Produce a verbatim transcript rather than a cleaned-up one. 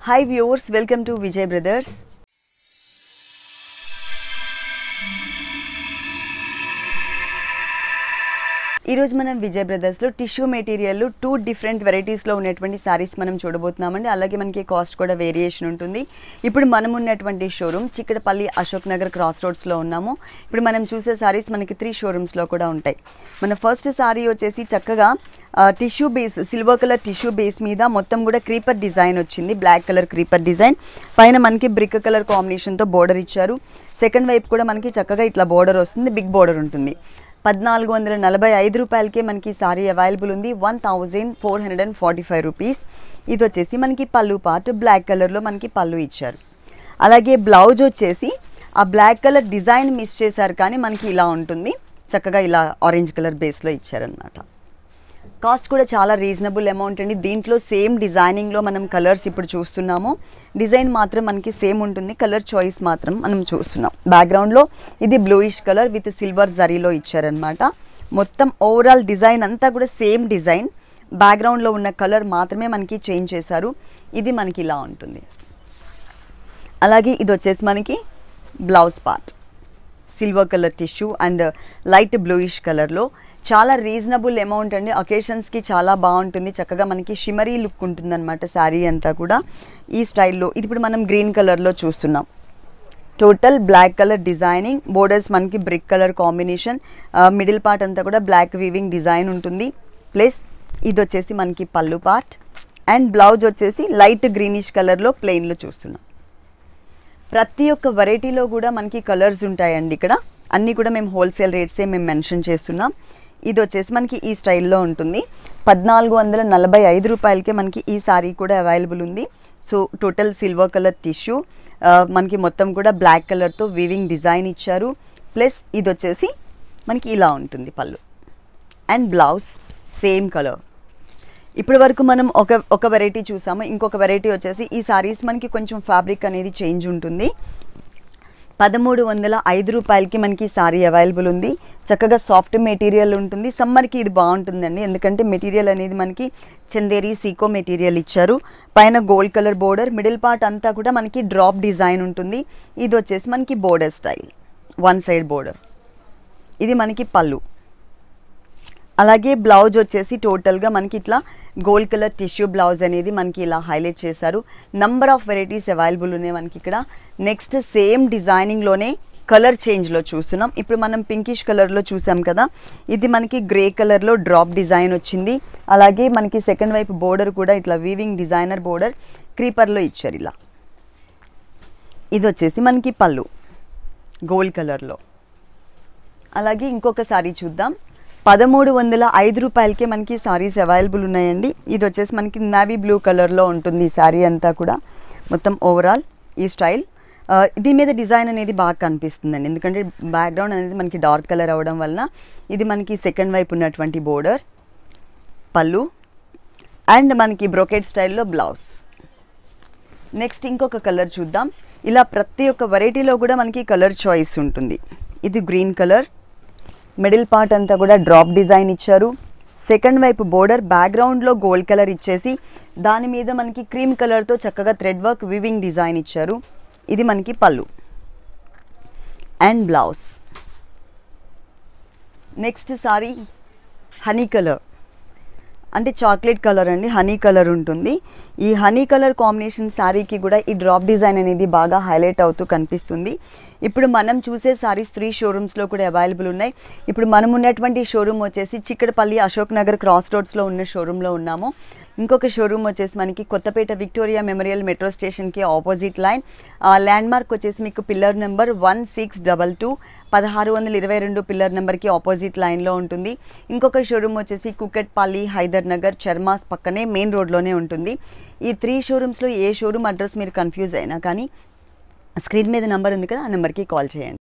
Hi viewers, welcome to Vijay Brothers. ఈ రోజు మనం విజయ్ బ్రదర్స్ లో tissue material two different varieties లో ఉన్నటువంటి సారీస్ మనం చూడబోతున్నామండి. అలాగే మనకి కాస్ట్ కూడా వేరియేషన్ ఉంటుంది. ఇప్పుడు మనం ఉన్నటువంటి showroom Chikkadpally Ashok Nagar cross roads లో ఉన్నాము. ఇప్పుడు మనం చూసే సారీస్ మనకి త్రీ షోరూమ్స్ లో కూడా ఉంటాయి. మన ఫస్ట్ సారీ వచ్చేసి చక్కగా tissue base silver colour tissue base మీద మొత్తం కూడా క్రీపర్ డిజైన్ వచ్చింది. బ్లాక్ కలర్ క్రీపర్ డిజైన్ పైన మనకి బ్రిక్ కలర్ కాంబినేషన్ తో బోర్డర్ ఇచ్చారు. సెకండ్ వైపు కూడా మనకి చక్కగా ఇట్లా బోర్డర్ వస్తుంది, బిగ్ బోర్డర్ ఉంటుంది. పద్నాలుగు వందల నలభై ఐదు రూపాయలకే మనకి సారీ అవైలబుల్ ఉంది. One thousand four hundred and forty five rupees. ఇది వచ్చేసి మనకి పళ్ళు పార్ట్ బ్లాక్ కలర్లో మనకి పళ్ళు ఇచ్చారు. అలాగే బ్లౌజ్ వచ్చేసి ఆ బ్లాక్ కలర్ డిజైన్ మిస్ చేశారు, కానీ మనకి ఇలా ఉంటుంది. చక్కగా ఇలా ఆరెంజ్ కలర్ బేస్లో ఇచ్చారనమాట. కాస్ట్ కూడా చాలా రీజనబుల్ అమౌంట్ అండి. దీంట్లో సేమ్ డిజైనింగ్లో మనం కలర్స్ ఇప్పుడు చూస్తున్నాము. డిజైన్ మాత్రం మనకి సేమ్ ఉంటుంది, కలర్ చాయిస్ మాత్రం మనం చూస్తున్నాం. బ్యాక్గ్రౌండ్లో ఇది బ్లూయిష్ కలర్ విత్ సిల్వర్ జరీలో ఇచ్చారనమాట. మొత్తం ఓవరాల్ డిజైన్ అంతా కూడా సేమ్ డిజైన్, బ్యాక్గ్రౌండ్లో ఉన్న కలర్ మాత్రమే మనకి చేంజ్ చేశారు. ఇది మనకి ఇలా ఉంటుంది. అలాగే ఇది వచ్చేసి మనకి blouse part silver colour tissue and light bluish కలర్లో చాలా రీజనబుల్ అమౌంట్ అండి. అకేషన్స్కి చాలా బాగుంటుంది. చక్కగా మనకి షిమరీ లుక్ ఉంటుంది అనమాట శారీ అంతా కూడా ఈ స్టైల్లో. ఇది ఇప్పుడు మనం గ్రీన్ కలర్లో చూస్తున్నాం. Total black colour designing, borders మనకి brick colour combination, middle part అంతా కూడా బ్లాక్ వీవింగ్ డిజైన్ ఉంటుంది. ప్లస్ ఇది వచ్చేసి మనకి పళ్ళు పార్ట్ అండ్ బ్లౌజ్ వచ్చేసి లైట్ గ్రీనిష్ కలర్లో ప్లెయిన్లో చూస్తున్నాం. ప్రతి ఒక్క వెరైటీలో కూడా మనకి కలర్స్ ఉంటాయండి. ఇక్కడ అన్నీ కూడా మేము హోల్సేల్ రేట్సే మేము మెన్షన్ చేస్తున్నాం. ఇది వచ్చేసి మనకి ఈ స్టైల్లో ఉంటుంది. పద్నాలుగు వందల నలభై ఐదు రూపాయలకే మనకి ఈ సారీ కూడా అవైలబుల్ ఉంది. So total silver colour tissue, మనకి మొత్తం కూడా బ్లాక్ కలర్తో వీవింగ్ డిజైన్ ఇచ్చారు. ప్లస్ ఇది వచ్చేసి మనకి ఇలా ఉంటుంది పళ్ళు అండ్ బ్లౌజ్ సేమ్ కలర్. ఇప్పటి వరకు మనం ఒక ఒక వెరైటీ చూసాము. ఇంకొక వెరైటీ వచ్చేసి ఈ సారీస్ మనకి కొంచెం ఫ్యాబ్రిక్ అనేది చేంజ్ ఉంటుంది. పదమూడు వందల ఐదు రూపాయలకి మనకి సారీ అవైలబుల్ ఉంది. చక్కగా సాఫ్ట్ మెటీరియల్ ఉంటుంది. సమ్మర్కి ఇది బాగుంటుందండి, ఎందుకంటే మెటీరియల్ అనేది మనకి చందేరి సీకో మెటీరియల్ ఇచ్చారు. పైన gold colour border, middle part అంతా కూడా మనకి డ్రాప్ డిజైన్ ఉంటుంది. ఇది వచ్చేసి మనకి border style, one side border. ఇది మనకి పళ్ళు. అలాగే బ్లౌజ్ వచ్చేసి టోటల్గా మనకి ఇట్లా గోల్డ్ కలర్ టిష్యూ బ్లౌజ్ అనేది మనకి ఇలా హైలైట్ చేశారు. నంబర్ ఆఫ్ వెరైటీస్ అవైలబుల్ ఉన్నాయి మనకి ఇక్కడ. నెక్స్ట్ సేమ్ డిజైనింగ్లోనే కలర్ చేంజ్లో చూస్తున్నాం. ఇప్పుడు మనం పింకిష్ కలర్లో చూసాం కదా, ఇది మనకి గ్రే కలర్లో డ్రాప్ డిజైన్ వచ్చింది. అలాగే మనకి సెకండ్ వైపు బోర్డర్ కూడా ఇట్లా వీవింగ్ డిజైనర్ బోర్డర్ క్రీపర్లో ఇచ్చారు ఇలా. ఇది వచ్చేసి మనకి పళ్ళు గోల్డ్ కలర్లో. అలాగే ఇంకొక సారీ చూద్దాం. పదమూడు వందల ఐదు రూపాయలకే మనకి సారీస్ అవైలబుల్ ఉన్నాయండి. ఇది వచ్చేసి మనకి నావీ బ్లూ కలర్లో ఉంటుంది ఈ సారీ అంతా కూడా. మొత్తం ఓవరాల్ ఈ స్టైల్, దీని మీద డిజైన్ అనేది బాగా కనిపిస్తుందండి, ఎందుకంటే బ్యాక్గ్రౌండ్ అనేది మనకి డార్క్ కలర్ అవ్వడం వలన. ఇది మనకి సెకండ్ వైపు ఉన్నటువంటి బోర్డర్, పళ్ళు అండ్ మనకి బ్రోకెట్ స్టైల్లో బ్లౌజ్. నెక్స్ట్ ఇంకొక కలర్ చూద్దాం. ఇలా ప్రతి ఒక్క వెరైటీలో కూడా మనకి కలర్ చాయిస్ ఉంటుంది. ఇది గ్రీన్ కలర్, మిడిల్ పార్ట్ అంతా కూడా డ్రాప్ డిజైన్ ఇచ్చారు. సెకండ్ వైపు బోర్డర్ బ్యాక్గ్రౌండ్లో గోల్డ్ కలర్ ఇచ్చేసి దాని మీద మనకి క్రీమ్ కలర్తో చక్కగా థ్రెడ్ వర్క్ వివింగ్ డిజైన్ ఇచ్చారు. ఇది మనకి పళ్ళు and blouse. Next sari honey colour, అంటే చాక్లెట్ కలర్ అండి, హనీ కలర్ ఉంటుంది. ఈ హనీ కలర్ కాంబినేషన్ శారీకి కూడా ఈ డ్రాప్ డిజైన్ అనేది బాగా హైలైట్ అవుతూ కనిపిస్తుంది. ఇప్పుడు మనం చూసే సారీస్ త్రీ షోరూమ్స్లో కూడా అవైలబుల్ ఉన్నాయి. ఇప్పుడు మనం ఉన్నటువంటి షోరూమ్ వచ్చేసి చిక్కడపల్లి అశోక్ నగర్ క్రాస్ రోడ్స్లో ఉన్న షోరూంలో ఉన్నాము. ఇంకొక షోరూమ్ వచ్చేసి మనకి కొత్తపేట విక్టోరియా మెమోరియల్ మెట్రో స్టేషన్కి ఆపోజిట్ లైన్. ల్యాండ్ మార్క్ వచ్చేసి మీకు pillar number one six double two పదహారు వందల ఇరవై రెండు పిల్లర్ నెంబర్కి ఆపోజిట్ లైన్లో ఉంటుంది. ఇంకొక షోరూమ్ వచ్చేసి కుకట్పల్లి హైదర్ నగర్ చర్మాస్ పక్కనే మెయిన్ రోడ్లోనే ఉంటుంది. ఈ త్రీ షోరూమ్స్లో ఏ షోరూమ్ అడ్రస్ మీరు కన్ఫ్యూజ్ అయినా కానీ స్క్రీన్ మీద నెంబర్ ఉంది కదా, ఆ నెంబర్కి కాల్ చేయండి.